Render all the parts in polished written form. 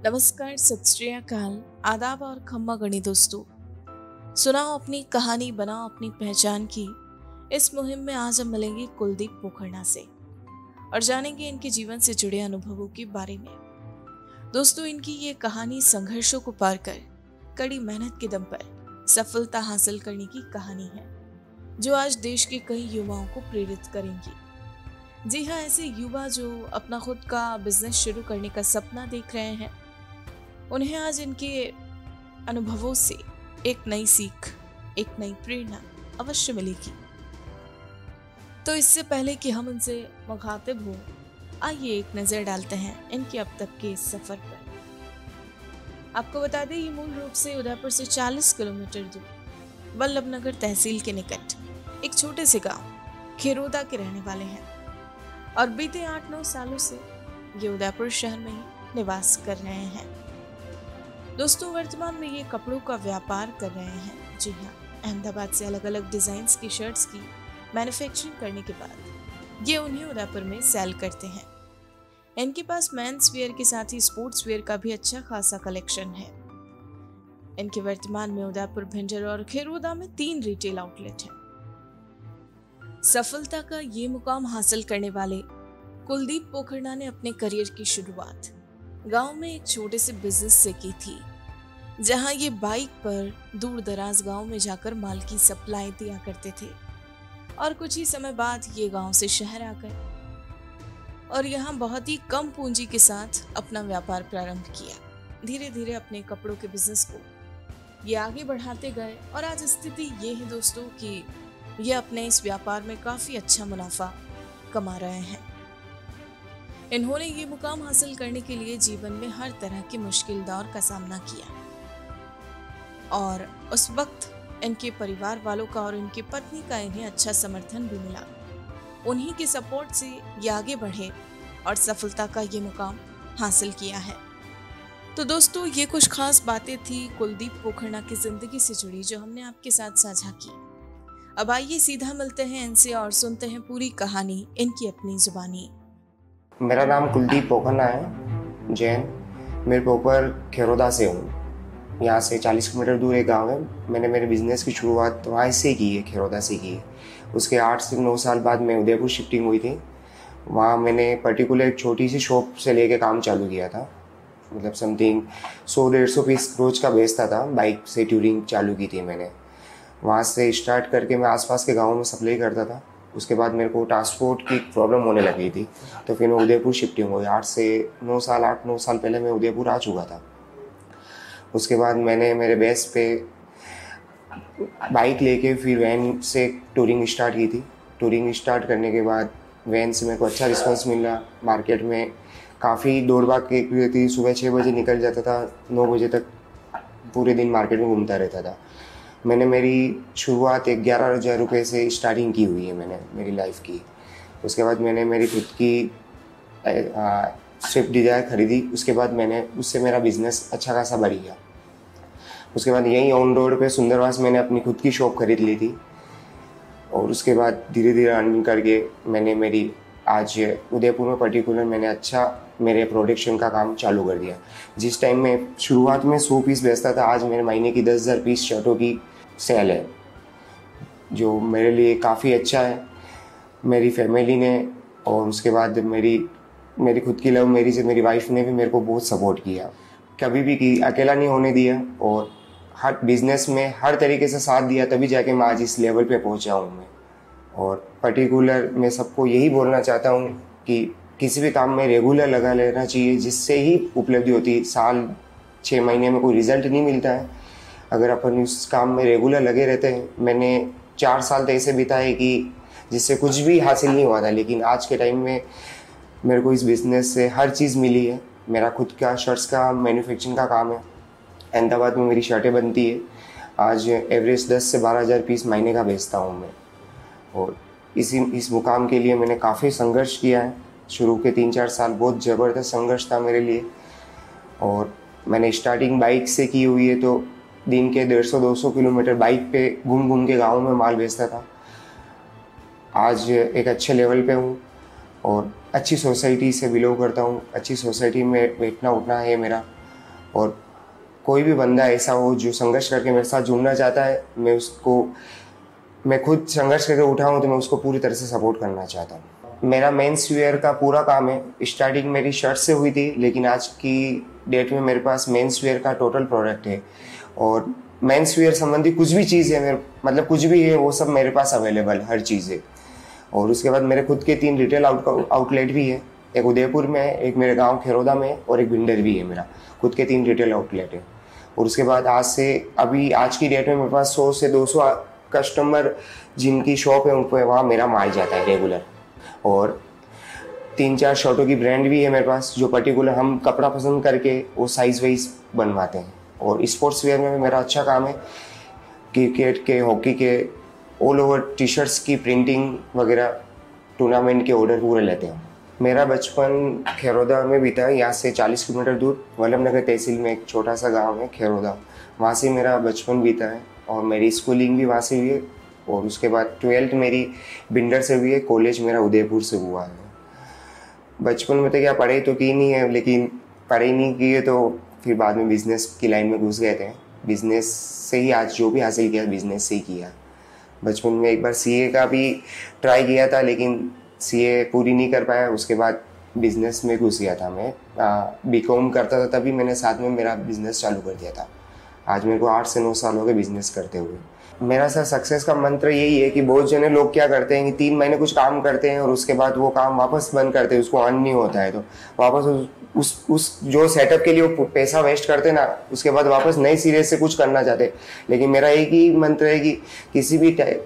नमस्कार, सत श्री अकाल, आदाब और खम्मा गणी दोस्तों। सुनाओ अपनी कहानी, बनाओ अपनी पहचान की इस मुहिम में आज हम मिलेंगे कुलदीप पोखरना से और जानेंगे इनके जीवन से जुड़े अनुभवों के बारे में। दोस्तों, इनकी ये कहानी संघर्षों को पार कर कड़ी मेहनत के दम पर सफलता हासिल करने की कहानी है, जो आज देश के कई युवाओं को प्रेरित करेंगी। जी हाँ, ऐसे युवा जो अपना खुद का बिजनेस शुरू करने का सपना देख रहे हैं, उन्हें आज इनके अनुभवों से एक नई सीख, एक नई प्रेरणा अवश्य मिलेगी। तो इससे पहले कि हम इनसे मुखातिब हों, आइए एक नज़र डालते हैं इनके अब तक के इस सफ़र पर। आपको बता दें, ये मूल रूप से उदयपुर से 40 किलोमीटर दूर वल्लभ नगर तहसील के निकट एक छोटे से गांव खेरोदा के रहने वाले हैं और बीते 8-9 सालों से ये उदयपुर शहर में ही निवास कर रहे हैं। दोस्तों, वर्तमान में ये कपड़ों का व्यापार कर रहे हैं। जी हाँ, अहमदाबाद से अलग अलग डिजाइन्स की शर्ट्स की मैन्युफैक्चरिंग करने के बाद ये उन्हें उदयपुर में सेल करते हैं। इनके पास मेंस वेयर के साथ ही स्पोर्ट्स वेयर का भी अच्छा खासा कलेक्शन है। इनके वर्तमान में उदयपुर, भिंडर और खेरोदा में 3 रिटेल आउटलेट हैं। सफलता का ये मुकाम हासिल करने वाले कुलदीप पोखरना ने अपने करियर की शुरुआत गांव में एक छोटे से बिजनेस से की थी, जहां ये बाइक पर दूर दराज गांव में जाकर माल की सप्लाई दिया करते थे और कुछ ही समय बाद ये गांव से शहर आ गए और यहां बहुत ही कम पूंजी के साथ अपना व्यापार प्रारंभ किया। धीरे धीरे अपने कपड़ों के बिजनेस को ये आगे बढ़ाते गए और आज स्थिति ये है दोस्तों कि ये अपने इस व्यापार में काफी अच्छा मुनाफा कमा रहे हैं। इन्होंने ये मुकाम हासिल करने के लिए जीवन में हर तरह के मुश्किल दौर का सामना किया और उस वक्त इनके परिवार वालों का और इनकी पत्नी का इन्हें अच्छा समर्थन भी मिला। उन्हीं के सपोर्ट से ये आगे बढ़े और सफलता का ये मुकाम हासिल किया है। तो दोस्तों, ये कुछ खास बातें थी कुलदीप पोखरना की जिंदगी से जुड़ी जो हमने आपके साथ साझा की। अब आइए सीधा मिलते हैं इनसे और सुनते हैं पूरी कहानी इनकी अपनी जुबानी। मेरा नाम कुलदीप पोखरना है, जैन। मेरे प्रॉपर खेरोदा से हूँ। यहाँ से 40 किलोमीटर दूर एक गांव है। मैंने मेरे बिज़नेस की शुरुआत वहाँ से की है, खेरोदा से की है। उसके 8 से 9 साल बाद मैं उदयपुर शिफ्टिंग हुई थी। वहाँ मैंने पर्टिकुलर एक छोटी सी शॉप से लेके काम चालू किया था। मतलब समथिंग 100-150 पीस रोज का बेचता था। बाइक से टूरिंग चालू की थी मैंने। वहाँ से स्टार्ट करके मैं आसपास के गाँव में सप्लाई करता था। उसके बाद मेरे को ट्रांसपोर्ट की प्रॉब्लम होने लगी थी, तो फिर मैं उदयपुर शिफ्टिंग हुई। 8-9 साल पहले मैं उदयपुर आ चुका था। उसके बाद मैंने मेरे बेस पे बाइक लेके फिर वैन से टूरिंग स्टार्ट की थी। टूरिंग स्टार्ट करने के बाद वैन से मेरे को अच्छा रिस्पॉन्स मिला। मार्केट में काफ़ी दौड़ भाग की थी। सुबह 6 बजे निकल जाता था, 9 बजे तक पूरे दिन मार्केट में घूमता रहता था। मैंने मेरी शुरुआत 11,000 रुपये से स्टार्टिंग की हुई है मैंने मेरी लाइफ की। उसके बाद मैंने मेरी खुद की स्विफ्ट डिज़ायर खरीदी। उसके बाद मैंने उससे मेरा बिज़नेस अच्छा खासा बढ़ गया। उसके बाद यहीं ऑन रोड पे सुंदरवास मैंने अपनी खुद की शॉप खरीद ली थी और उसके बाद धीरे धीरे अर्निंग करके मैंने मेरी आज उदयपुर में पर्टिकुलर मैंने अच्छा मेरे प्रोडक्शन का काम चालू कर दिया। जिस टाइम में शुरुआत में 100 पीस बेचता था, आज मेरे महीने की 10,000 पीस शर्टों की सेल है, जो मेरे लिए काफ़ी अच्छा है। मेरी फैमिली ने और उसके बाद मेरी खुद की लव मैरिज है, मेरी वाइफ ने भी मेरे को बहुत सपोर्ट किया, कभी भी की अकेला नहीं होने दिया और हर बिज़नेस में हर तरीके से साथ दिया, तभी जाके मैं आज इस लेवल पे पहुंचा हूँ मैं। और पर्टिकुलर मैं सबको यही बोलना चाहता हूँ कि किसी भी काम में रेगुलर लगा लेना चाहिए, जिससे ही उपलब्धि होती है। साल 6 महीने में कोई रिजल्ट नहीं मिलता है, अगर अपन उस काम में रेगुलर लगे रहते हैं। मैंने 4 साल तो ऐसे बिताए कि जिससे कुछ भी हासिल नहीं हुआ था, लेकिन आज के टाइम में मेरे को इस बिज़नेस से हर चीज़ मिली है। मेरा खुद का शर्ट्स का मैन्युफैक्चरिंग का काम है। अहमदाबाद में मेरी शर्टें बनती है। आज एवरेज 10 से 12,000 पीस महीने का बेचता हूँ मैं। और इस मुकाम के लिए मैंने काफ़ी संघर्ष किया है। शुरू के 3-4 साल बहुत ज़बरदस्त संघर्ष था मेरे लिए। और मैंने स्टार्टिंग बाइक से की हुई है, तो दिन के 150-200 किलोमीटर बाइक पे घूम घूम के गाँव में माल बेचता था। आज एक अच्छे लेवल पे हूँ और अच्छी सोसाइटी से बिलोंग करता हूँ। अच्छी सोसाइटी में बैठना उठना है मेरा। और कोई भी बंदा ऐसा हो जो संघर्ष करके मेरे साथ जुड़ना चाहता है, मैं खुद संघर्ष करके उठा हूँ तो मैं उसको पूरी तरह से सपोर्ट करना चाहता हूँ। मेरा मेंस वेयर का पूरा काम है। स्टार्टिंग मेरी शर्ट से हुई थी, लेकिन आज की डेट में मेरे पास मेंस वेयर का टोटल प्रोडक्ट है और मेंस वेयर संबंधी कुछ भी चीज़ है मेरे, मतलब कुछ भी है वो सब मेरे पास अवेलेबल हर चीज़ है। और उसके बाद मेरे खुद के 3 रिटेल आउटलेट भी है, एक उदयपुर में है, एक मेरे गांव खेरोदा में है और एक भिंडर भी है। मेरा खुद के 3 रिटेल आउटलेट है। और उसके बाद आज की डेट में मेरे पास 100 से 200 कस्टमर जिनकी शॉप है उन पर वहाँ मेरा माल जाता है रेगुलर। और 3-4 शर्टों की ब्रांड भी है मेरे पास, जो पर्टिकुलर हम कपड़ा पसंद करके वो साइज वाइज बनवाते हैं। और स्पोर्ट्स वेयर में मेरा अच्छा काम है, क्रिकेट के, हॉकी के, ऑल ओवर टी शर्ट्स की प्रिंटिंग वगैरह, टूर्नामेंट के ऑर्डर पूरे लेते हैं। मेरा बचपन खेरोदा में बीता है, यहाँ से 40 किलोमीटर दूर वल्लभनगर तहसील में एक छोटा सा गांव है खेरोदा, वहाँ से मेरा बचपन बीता है। और मेरी स्कूलिंग भी वहाँ से हुई है और उसके बाद 12th मेरी भिंडर से हुई है, कॉलेज मेरा उदयपुर से हुआ है। बचपन में तो क्या पढ़ाई तो की नहीं है, लेकिन पढ़ाई नहीं की है तो फिर बाद में बिज़नेस की लाइन में घुस गए थे। बिज़नेस से ही आज जो भी हासिल किया बिज़नेस से ही किया। बचपन में एक बार सीए का भी ट्राई किया था, लेकिन सीए पूरी नहीं कर पाया। उसके बाद बिज़नेस में घुस गया था। मैं बीकॉम करता था तभी मैंने साथ में मेरा बिज़नेस चालू कर दिया था। आज मेरे को 8 से 9 साल हो गए बिज़नेस करते हुए। मेरा सर सक्सेस का मंत्र यही है कि बहुत जने लोग क्या करते हैं कि 3 महीने कुछ काम करते हैं और उसके बाद वो काम वापस बंद करते हैं, उसको अर्न नहीं होता है तो वापस उस जो सेटअप के लिए वो पैसा वेस्ट करते ना, उसके बाद वापस नए सिरे से कुछ करना चाहते। लेकिन मेरा एक ही मंत्र है कि किसी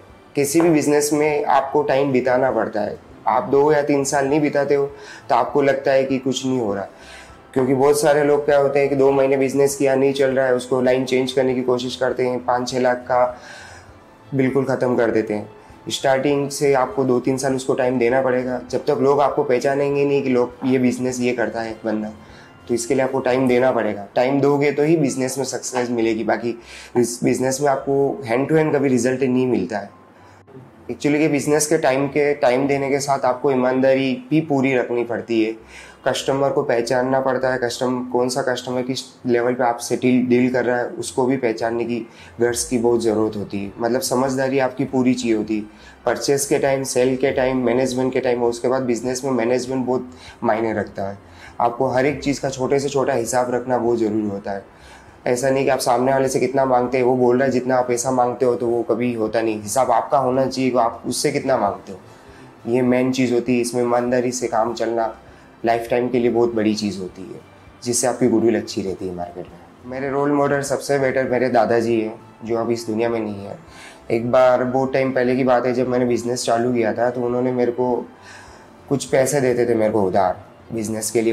भी बिजनेस में आपको टाइम बिताना पड़ता है। आप 2 या 3 साल नहीं बिताते हो तो आपको लगता है कि कुछ नहीं हो रहा, क्योंकि बहुत सारे लोग क्या होते हैं कि 2 महीने बिजनेस किया, नहीं चल रहा है, उसको लाइन चेंज करने की कोशिश करते हैं, 5-6 लाख का बिल्कुल ख़त्म कर देते हैं। स्टार्टिंग से आपको 2-3 साल उसको टाइम देना पड़ेगा, जब तक लोग आपको पहचानेंगे नहीं कि लोग ये बिज़नेस ये करता है बंदा, तो इसके लिए आपको टाइम देना पड़ेगा। टाइम दोगे तो ही बिज़नेस में सक्सेस मिलेगी, बाकी इस बिज़नेस में आपको हैंड टू हैंड कभी रिजल्ट नहीं मिलता है। एक्चुअली के बिज़नेस के टाइम देने के साथ आपको ईमानदारी भी पूरी रखनी पड़ती है। कस्टमर को पहचानना पड़ता है, कौन सा कस्टमर किस लेवल पे आपसे डील कर रहा है उसको भी पहचानने की गर्स की बहुत ज़रूरत होती है। मतलब समझदारी आपकी पूरी चाहिए होती है, परचेस के टाइम, सेल के टाइम, मैनेजमेंट के टाइम। उसके बाद बिजनेस में मैनेजमेंट बहुत मायने रखता है। आपको हर एक चीज़ का छोटे से छोटा हिसाब रखना बहुत ज़रूरी होता है। ऐसा नहीं कि आप सामने वाले से कितना मांगते हैं, वो बोल रहा है जितना आप पैसा मांगते हो, तो वो कभी होता नहीं। हिसाब आपका होना चाहिए कि आप उससे कितना मांगते हो, ये मेन चीज़ होती है। इसमें ईमानदारी से काम चलना लाइफ टाइम के लिए बहुत बड़ी चीज़ होती है, जिससे आपकी गुडविल अच्छी रहती है मार्केट में। मेरे रोल मॉडल सबसे बेटर मेरे दादाजी हैं, जो अब इस दुनिया में नहीं है। एक बार बहुत टाइम पहले की बात है, जब मैंने बिज़नेस चालू किया था तो उन्होंने मेरे को कुछ पैसे देते थे मेरे को उधार बिज़नेस के लिए।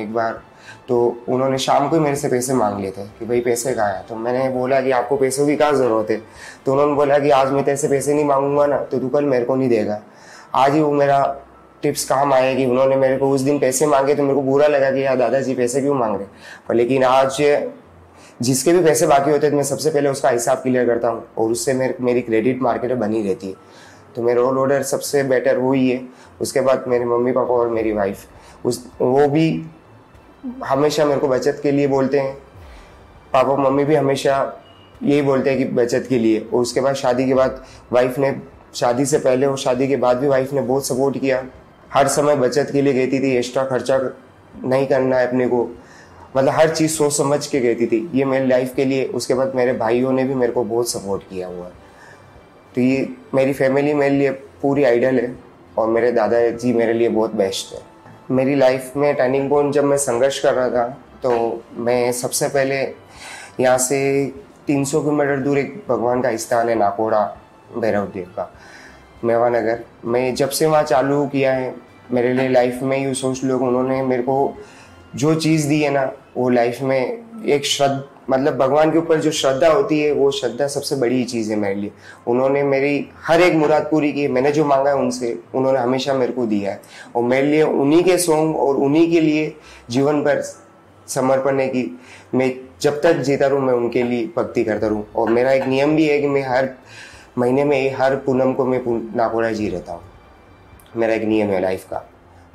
उन्होंने शाम को ही मेरे से पैसे मांग लिए थे कि भाई पैसे कहाँ है। तो मैंने बोला कि आपको पैसों की क्या ज़रूरत है। तो उन्होंने बोला कि आज मैं तेरे से पैसे नहीं मांगूंगा ना तो तू कल मेरे को नहीं देगा। आज ही वो मेरा टिप्स काम आएगी। उन्होंने मेरे को उस दिन पैसे मांगे तो मेरे को बुरा लगा कि यार दादाजी पैसे क्यों मांग रहे, पर लेकिन आज जिसके भी पैसे बाकी होते हैं तो मैं सबसे पहले उसका हिसाब क्लियर करता हूँ और उससे मेरी क्रेडिट मार्केट बनी रहती है। तो मेरा रोल मॉडल सबसे बेटर वो ही है। उसके बाद मेरे मम्मी पापा और मेरी वाइफ, वो भी हमेशा मेरे को बचत के लिए बोलते हैं। पापा मम्मी भी हमेशा यही बोलते हैं कि बचत के लिए। और उसके बाद शादी के बाद वाइफ ने, शादी से पहले और शादी के बाद भी वाइफ ने बहुत सपोर्ट किया। हर समय बचत के लिए कहती थी, एक्स्ट्रा खर्चा नहीं करना है अपने को, मतलब हर चीज़ सोच समझ के कहती थी, ये मेरी लाइफ के लिए। उसके बाद मेरे भाइयों ने भी मेरे को बहुत सपोर्ट किया हुआ है। तो ये मेरी फैमिली मेरे लिए पूरी आइडल है और मेरे दादाजी मेरे लिए बहुत बेस्ट है। मेरी लाइफ में टर्निंग पॉइंट जब मैं संघर्ष कर रहा था तो मैं सबसे पहले यहाँ से 300 किलोमीटर दूर एक भगवान का स्थान है नाकोड़ा भैरव देव का, मेवानगर। मैं जब से वहाँ चालू किया है, मेरे लिए लाइफ में यूँ सोच लो, उन्होंने मेरे को जो चीज़ दी है ना, वो लाइफ में एक मतलब भगवान के ऊपर जो श्रद्धा होती है, वो श्रद्धा सबसे बड़ी चीज़ है मेरे लिए। उन्होंने मेरी हर एक मुराद पूरी की। मैंने जो मांगा है उनसे, उन्होंने हमेशा मेरे को दिया है। और मेरे लिए उन्हीं के सॉन्ग और उन्हीं के लिए जीवन भर समर्पण है कि मैं जब तक जीता रहूँ मैं उनके लिए भक्ति करता रहूँ। और मेरा एक नियम भी है कि मैं हर महीने में हर पूनम को मैं नाकोड़ा जी रहता हूँ। मेरा एक नियम है लाइफ का।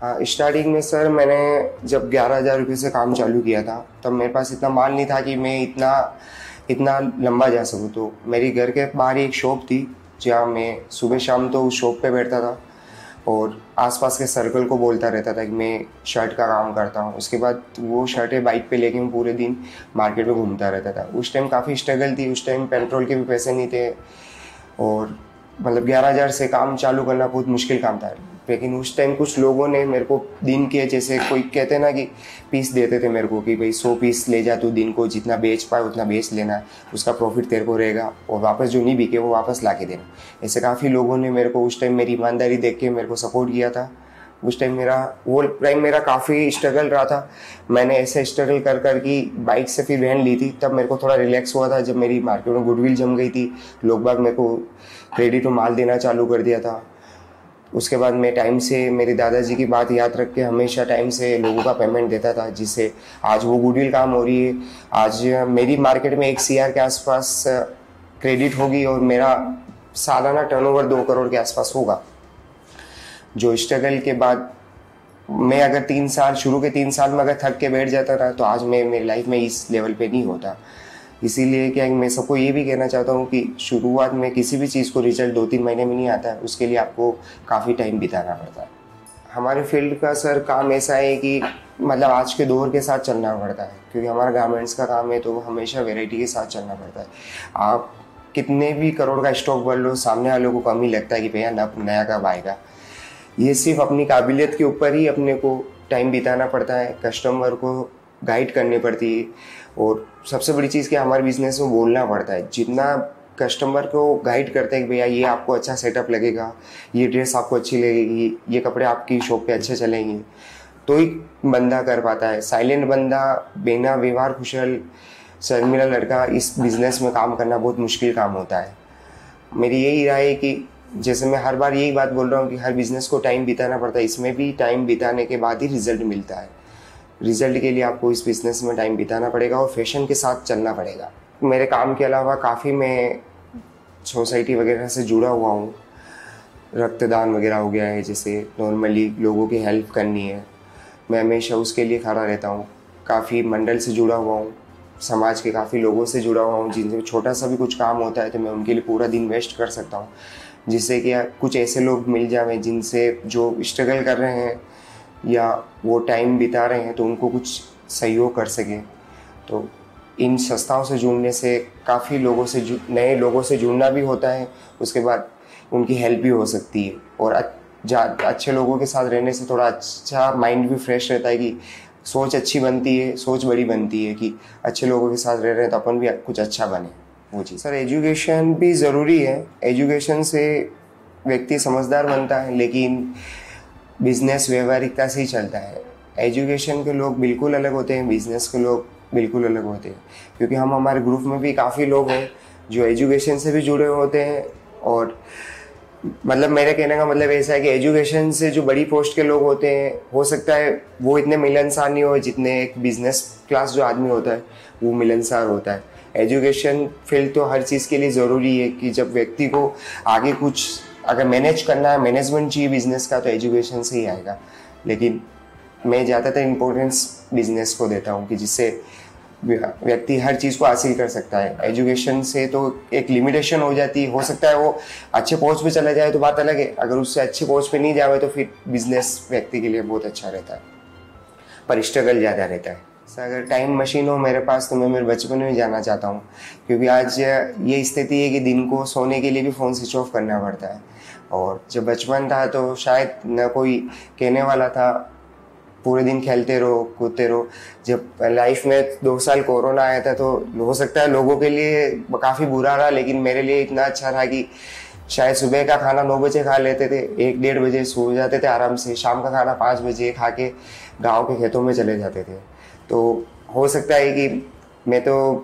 हाँ, स्टार्टिंग में सर मैंने जब 11,000 रुपये से काम चालू किया था तब मेरे पास इतना माल नहीं था कि मैं इतना इतना लंबा जा सकूँ। तो मेरी घर के बाहर ही एक शॉप थी जहाँ मैं सुबह शाम तो उस शॉप पे बैठता था और आसपास के सर्कल को बोलता रहता था कि मैं शर्ट का काम करता हूँ। उसके बाद वो शर्टें बाइक पे लेके मैं पूरे दिन मार्केट में घूमता रहता था। उस टाइम काफ़ी स्ट्रगल थी, उस टाइम पेट्रोल के भी पैसे नहीं थे और मतलब 11,000 से काम चालू करना बहुत मुश्किल काम था। लेकिन उस टाइम कुछ लोगों ने मेरे को दिन के, जैसे कोई कहते हैं ना कि पीस देते थे मेरे को कि भाई 100 पीस ले जा तू, दिन को जितना बेच पाए उतना बेच लेना, उसका प्रॉफिट तेरे को रहेगा और वापस जो नहीं बिके वो वापस ला के देना। ऐसे काफ़ी लोगों ने मेरे को उस टाइम मेरी ईमानदारी देख के मेरे को सपोर्ट किया था। उस टाइम मेरा काफ़ी स्ट्रगल रहा था। मैंने ऐसे स्ट्रगल कर कर की बाइक से फिर वैन ली थी, तब मेरे को थोड़ा रिलैक्स हुआ था जब मेरी मार्केट में गुडविल जम गई थी, लोग बाग मेरे को क्रेडिट में माल देना चालू कर दिया था। उसके बाद मैं टाइम से मेरे दादाजी की बात याद रख के हमेशा टाइम से लोगों का पेमेंट देता था, जिससे आज वो गुडविल काम हो रही है। आज मेरी मार्केट में 1 CR के आसपास क्रेडिट होगी और मेरा सालाना टर्नओवर 2 करोड़ के आसपास होगा। जो स्ट्रगल के बाद मैं अगर 3 साल शुरू के 3 साल में अगर थक के बैठ जाता था तो आज मैं मेरी लाइफ में इस लेवल पे नहीं होता। इसीलिए क्या मैं सबको ये भी कहना चाहता हूँ कि शुरुआत में किसी भी चीज़ को रिजल्ट 2-3 महीने में नहीं आता है, उसके लिए आपको काफ़ी टाइम बिताना पड़ता है। हमारे फील्ड का सर काम ऐसा है कि मतलब आज के दौर के साथ चलना पड़ता है, क्योंकि हमारा गारमेंट्स का काम है तो हमेशा वेराइटी के साथ चलना पड़ता है। आप कितने भी करोड़ का स्टॉक भर लो, सामने वालों को कम ही लगता है कि भैया नया कब आएगा। ये सिर्फ अपनी काबिलियत के ऊपर ही अपने को टाइम बिताना पड़ता है, कस्टमर को गाइड करनी पड़ती है और सबसे बड़ी चीज़ कि हमारे बिजनेस में बोलना पड़ता है। जितना कस्टमर को गाइड करते हैं कि भैया ये आपको अच्छा सेटअप लगेगा, ये ड्रेस आपको अच्छी लगेगी, ये कपड़े आपकी शॉप पे अच्छे चलेंगे, तो ही बंदा कर पाता है। साइलेंट बंदा, बिना व्यवहार कुशल शर्मीला लड़का इस बिज़नेस में काम करना बहुत मुश्किल काम होता है। मेरी यही राय है कि जैसे मैं हर बार यही बात बोल रहा हूँ कि हर बिज़नेस को टाइम बिताना पड़ता है, इसमें भी टाइम बिताने के बाद ही रिजल्ट मिलता है। रिजल्ट के लिए आपको इस बिज़नेस में टाइम बिताना पड़ेगा और फैशन के साथ चलना पड़ेगा। मेरे काम के अलावा काफ़ी मैं सोसाइटी वगैरह से जुड़ा हुआ हूँ। रक्तदान वगैरह हो गया है, जैसे नॉर्मली लोगों की हेल्प करनी है, मैं हमेशा उसके लिए खड़ा रहता हूँ। काफ़ी मंडल से जुड़ा हुआ हूँ, समाज के काफ़ी लोगों से जुड़ा हुआ हूँ, जिनसे छोटा सा भी कुछ काम होता है तो मैं उनके लिए पूरा दिन वेस्ट कर सकता हूँ, जिससे कि कुछ ऐसे लोग मिल जाए जिनसे जो स्ट्रगल कर रहे हैं या वो टाइम बिता रहे हैं तो उनको कुछ सहयोग कर सके। तो इन संस्थाओं से जुड़ने से काफ़ी नए लोगों से जुड़ना भी होता है, उसके बाद उनकी हेल्प भी हो सकती है और अच्छे लोगों के साथ रहने से थोड़ा अच्छा माइंड भी फ्रेश रहता है कि सोच अच्छी बनती है, सोच बड़ी बनती है कि अच्छे लोगों के साथ रह रहे हैं तो अपन भी कुछ अच्छा बने। वो चीज़ सर, एजुकेशन भी ज़रूरी है। एजुकेशन से व्यक्ति समझदार बनता है, लेकिन बिजनेस व्यवहारिकता से ही चलता है। एजुकेशन के लोग बिल्कुल अलग होते हैं, बिजनेस के लोग बिल्कुल अलग होते हैं, क्योंकि हम हमारे ग्रुप में भी काफ़ी लोग हैं जो एजुकेशन से भी जुड़े होते हैं। और मतलब मेरे कहने का मतलब ऐसा है कि एजुकेशन से जो बड़ी पोस्ट के लोग होते हैं, हो सकता है वो इतने मिलनसार नहीं हो जितने एक बिजनेस क्लास जो आदमी होता है वो मिलनसार होता है। एजुकेशन फील्ड तो हर चीज़ के लिए ज़रूरी है कि जब व्यक्ति को आगे कुछ अगर मैनेज करना है, मैनेजमेंट चाहिए बिजनेस का, तो एजुकेशन से ही आएगा। लेकिन मैं ज़्यादातर इम्पोर्टेंस बिजनेस को देता हूँ कि जिससे व्यक्ति हर चीज़ को हासिल कर सकता है। एजुकेशन से तो एक लिमिटेशन हो जाती है, हो सकता है वो अच्छे पोस्ट पे चला जाए तो बात अलग है, अगर उससे अच्छे पोस्ट पे नहीं जाए तो फिर बिजनेस व्यक्ति के लिए बहुत अच्छा रहता है, पर स्ट्रगल ज़्यादा रहता है। अगर टाइम मशीन हो मेरे पास तो मैं मेरे बचपन में जाना चाहता हूँ, क्योंकि आज ये स्थिति है कि दिन को सोने के लिए भी फ़ोन स्विच ऑफ करना पड़ता है। और जब बचपन था तो शायद न कोई कहने वाला था, पूरे दिन खेलते रहो कूदते रहो। जब लाइफ में 2 साल कोरोना आया था तो हो सकता है लोगों के लिए काफ़ी बुरा रहा, लेकिन मेरे लिए इतना अच्छा रहा कि शायद सुबह का खाना 9 बजे खा लेते थे, 1-1:30 बजे सो जाते थे आराम से, शाम का खाना 5 बजे खा के गाँव के खेतों में चले जाते थे। तो हो सकता है कि मैं तो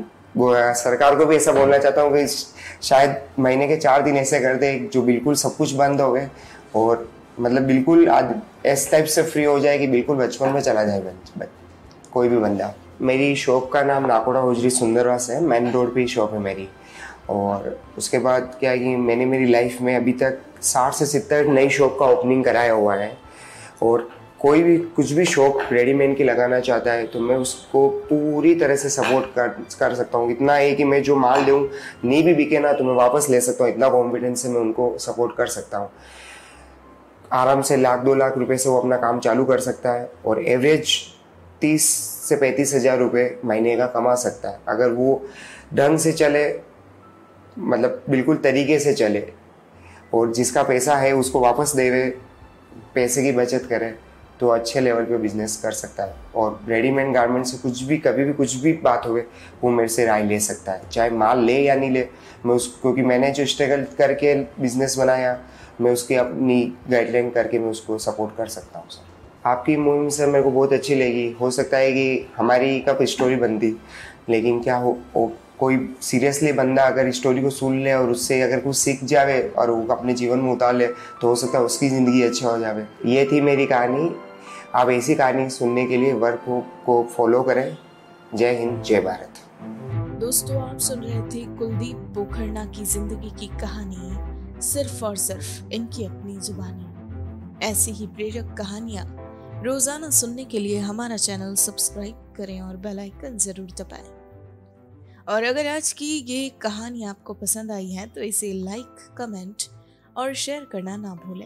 सरकार को भी ऐसा बोलना चाहता हूँ कि शायद महीने के 4 दिन ऐसे कर दे जो बिल्कुल सब कुछ बंद हो गए और मतलब बिल्कुल इस टाइप से फ्री हो जाए कि बिल्कुल बचपन में चला जाए कोई भी बंदा। मेरी शॉप का नाम नाकोड़ा होजरी सुंदरवास है, मेन रोड पे ही शॉप है मेरी। और उसके बाद क्या है कि मैंने मेरी लाइफ में अभी तक 60 से 70 नई शॉप का ओपनिंग कराया हुआ है और कोई भी कुछ भी शॉप रेडीमेड की लगाना चाहता है तो मैं उसको पूरी तरह से सपोर्ट कर सकता हूँ। इतना है कि मैं जो माल दूँ नहीं भी बिके ना तो मैं वापस ले सकता हूँ, इतना कॉन्फिडेंस से मैं उनको सपोर्ट कर सकता हूँ। आराम से 1-2 लाख रुपए से वो अपना काम चालू कर सकता है और एवरेज 30 से 35 हज़ार रुपये महीने का कमा सकता है अगर वो ढंग से चले, मतलब बिल्कुल तरीके से चले और जिसका पैसा है उसको वापस देवे, पैसे की बचत करे तो अच्छे लेवल पे बिजनेस कर सकता है। और रेडीमेड गारमेंट से कुछ भी कभी भी कुछ भी बात हुए वो मेरे से राय ले सकता है, चाहे माल ले या नहीं ले। मैं उसको, क्योंकि मैंने जो स्ट्रगल करके बिजनेस बनाया, मैं उसकी अपनी गाइडलाइन करके मैं उसको सपोर्ट कर सकता हूँ सर। आपकी मुहिम सर मेरे को बहुत अच्छी लगी। हो सकता है कि हमारी कब स्टोरी बनती, लेकिन क्या हो कोई सीरियसली बंदा अगर स्टोरी को सुन ले और उससे अगर कुछ सीख जावे और वो अपने जीवन में उतार ले तो हो सकता है उसकी ज़िंदगी अच्छा हो जावे। ये थी मेरी कहानी। आप ऐसी कहानी सुनने के लिए वर्क को फॉलो करें। जय हिंद, जय भारत। दोस्तों, आप सुन रहे थे कुलदीप पोखरना की जिंदगी की कहानी, सिर्फ और सिर्फ इनकी अपनी जुबानी। ऐसी ही प्रेरक कहानियां रोजाना सुनने के लिए हमारा चैनल सब्सक्राइब करें और बेल आइकन जरूर दबाएं। और अगर आज की ये कहानी आपको पसंद आई है तो इसे लाइक, कमेंट और शेयर करना ना भूलें।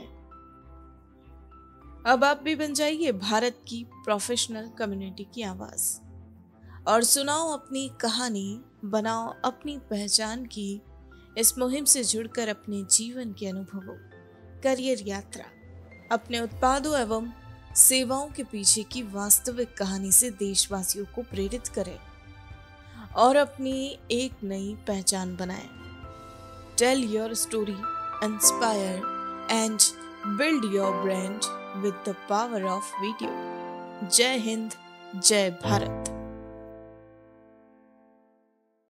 अब आप भी बन जाइए भारत की प्रोफेशनल कम्युनिटी की आवाज और सुनाओ अपनी कहानी, बनाओ अपनी पहचान की इस मुहिम से जुड़कर अपने जीवन के अनुभवों, करियर यात्रा, अपने उत्पादों एवं सेवाओं के पीछे की वास्तविक कहानी से देशवासियों को प्रेरित करें और अपनी एक नई पहचान बनाएं। Tell your story, inspire and build your brand with the power of video. जय हिंद, जय भारत।